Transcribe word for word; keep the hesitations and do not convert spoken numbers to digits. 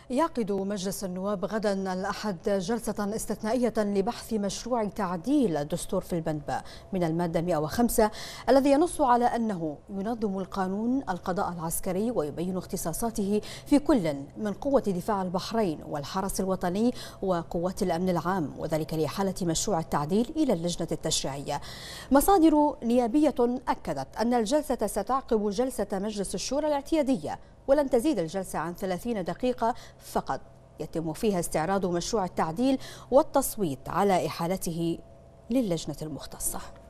يعقد مجلس النواب غدا الأحد جلسة استثنائية لبحث مشروع تعديل الدستور في البند ب من المادة مئة وخمسة الذي ينص على أنه ينظم القانون القضاء العسكري ويبين اختصاصاته في كل من قوة دفاع البحرين والحرس الوطني وقوات الأمن العام، وذلك لإحالة مشروع التعديل إلى اللجنة التشريعية. مصادر نيابية أكدت أن الجلسة ستعقب جلسة مجلس الشورى الاعتيادية، ولن تزيد الجلسة عن ثلاثين دقيقة فقط، يتم فيها استعراض مشروع التعديل والتصويت على إحالته للجنة المختصة.